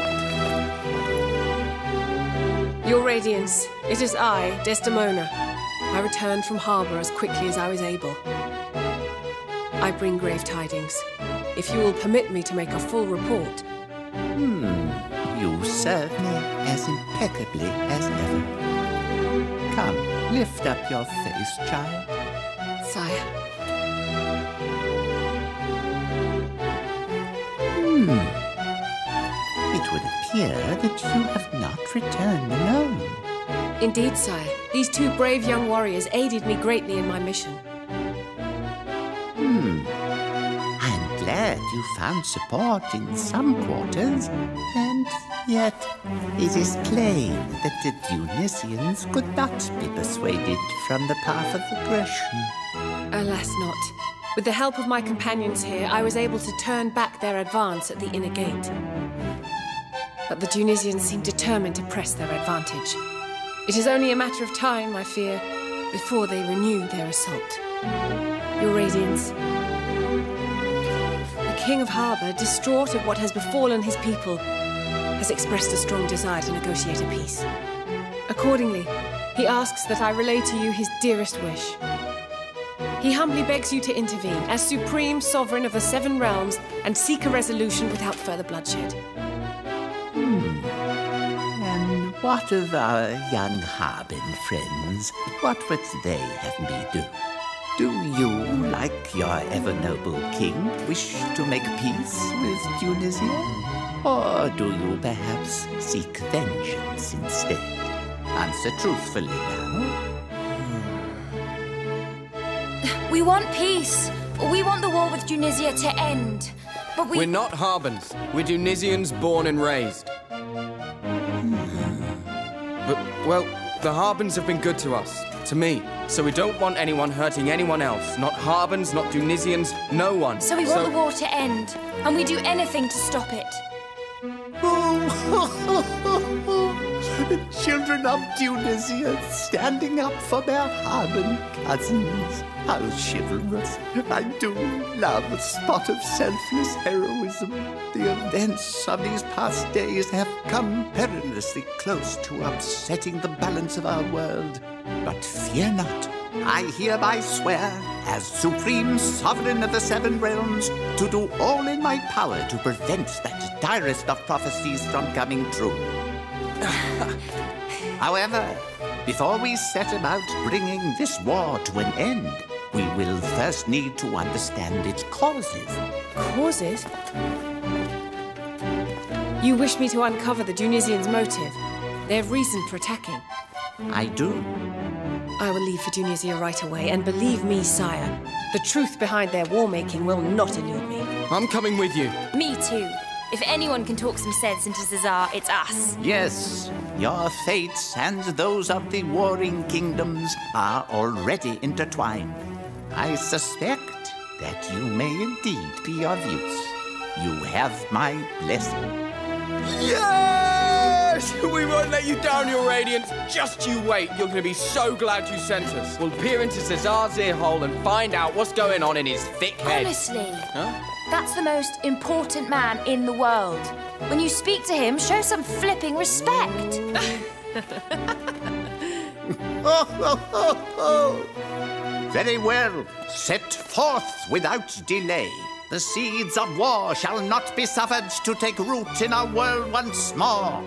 Your Radiance, it is I, Desdemona. I returned from harbour as quickly as I was able. I bring grave tidings. If you will permit me to make a full report. You serve me as impeccably as ever. Come, lift up your face, child. Sire. It would appear that you have not returned alone. Indeed, sire. These two brave young warriors aided me greatly in my mission. I'm glad you found support in some quarters, and yet it is plain that the Dionysians could not be persuaded from the path of aggression. Alas not. With the help of my companions here, I was able to turn back their advance at the inner gate. But the Dionysians seem determined to press their advantage. It is only a matter of time, I fear, before they renew their assault. Your Radiance. The King of Harbour, distraught at what has befallen his people, has expressed a strong desire to negotiate a peace. Accordingly, he asks that I relay to you his dearest wish. He humbly begs you to intervene as supreme sovereign of the Seven Realms and seek a resolution without further bloodshed. And what of our young Harbin friends? What would they have me do? Do you, like your ever-noble king, wish to make peace with Tunisia? Or do you perhaps seek vengeance instead? Answer truthfully now. We want peace. We want the war with Tunisia to end. But We're not Harbins. We're Tunisians born and raised. But, well, the Harbins have been good to us, to me. So we don't want anyone hurting anyone else. Not Harbins, not Tunisians, no one. So we want the war to end, and we do anything to stop it. The children of Tunisia standing up for their Harbin cousins. How chivalrous. I do love a spot of selfless heroism. The events of these past days have come perilously close to upsetting the balance of our world. But fear not. I hereby swear, as supreme sovereign of the Seven Realms, to do all in my power to prevent that direst of prophecies from coming true. However, before we set about bringing this war to an end, we will first need to understand its causes. Causes? You wish me to uncover the Dionysians' motive, their reason for attacking? I do. I will leave for Tunisia right away, and believe me, sire, the truth behind their war-making will not elude me. I'm coming with you. Me too. If anyone can talk some sense into Caesar, it's us. Yes, your fates and those of the warring kingdoms are already intertwined. I suspect that you may indeed be of use. You have my blessing. Yes! We won't let you down, Your Radiance. Just you wait. You're going to be so glad you sent us. We'll peer into Caesar's ear hole and find out what's going on in his thick head. Honestly, Huh? that's the most important man in the world. When you speak to him, show some flipping respect. Very well. Set forth without delay. The seeds of war shall not be suffered to take root in our world once more.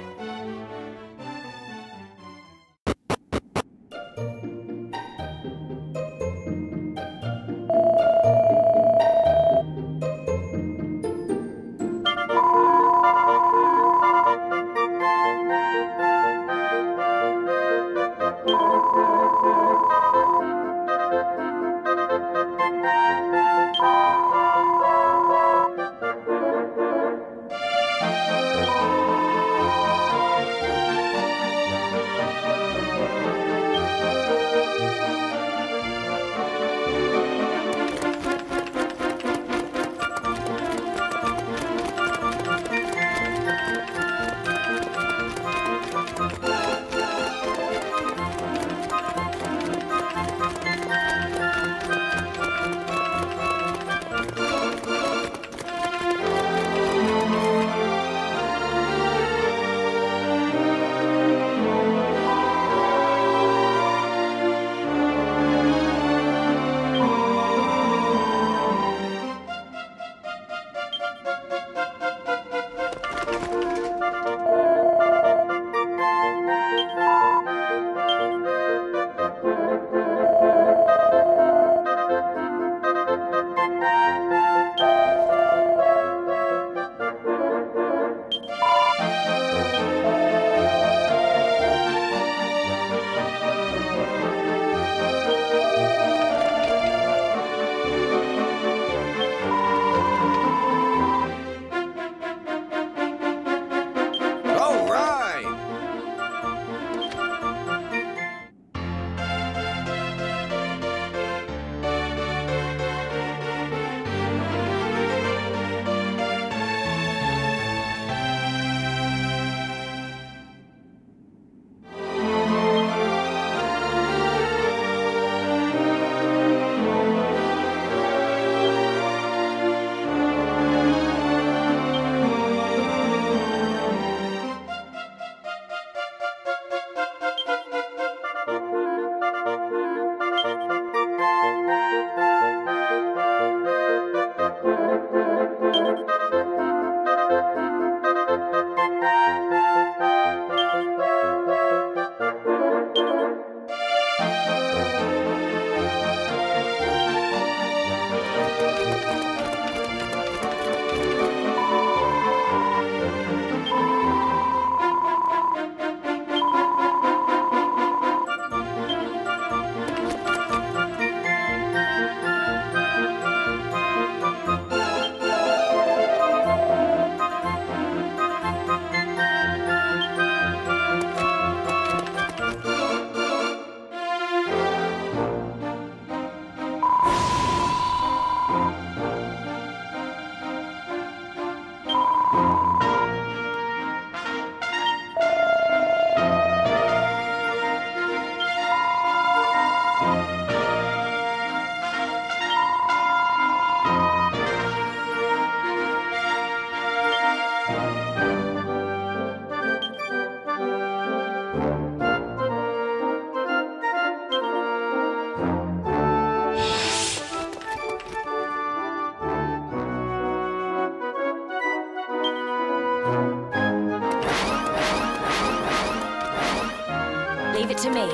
Leave it to me.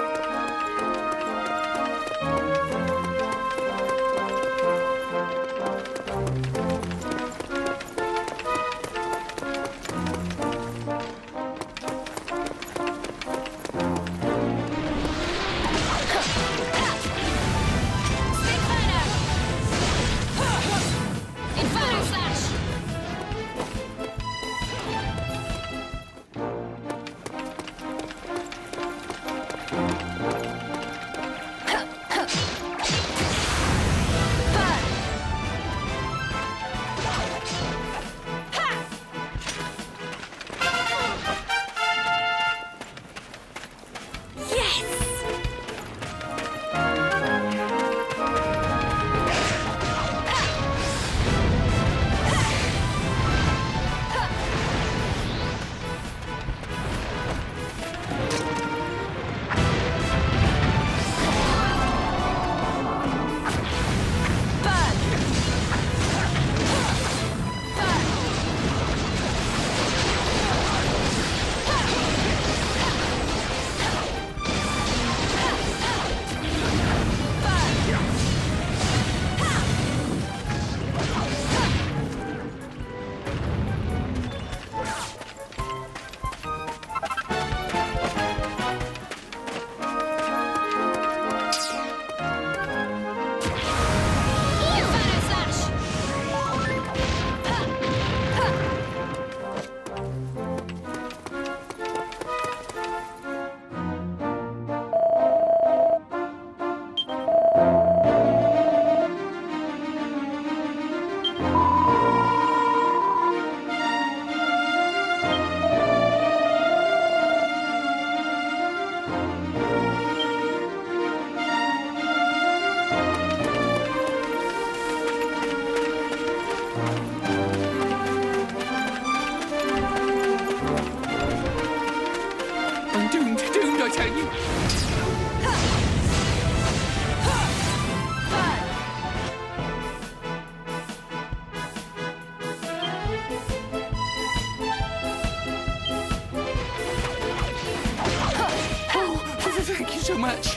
Thank you so much.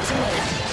to me.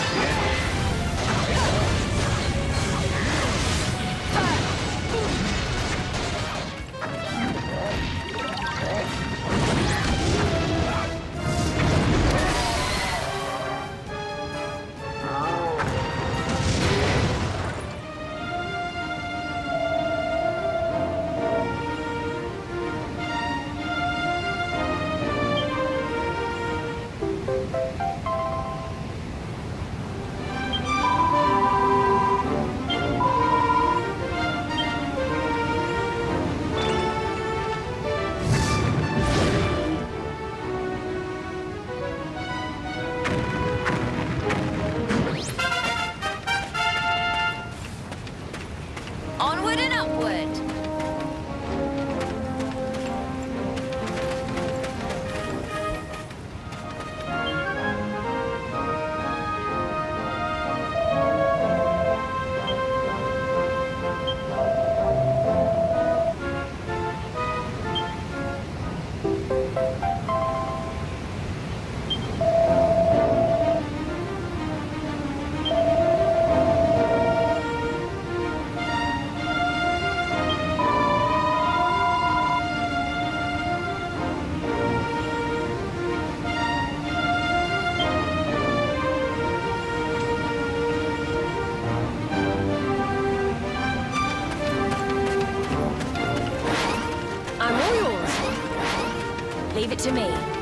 Onward and upward. I'm all yours. Leave it to me.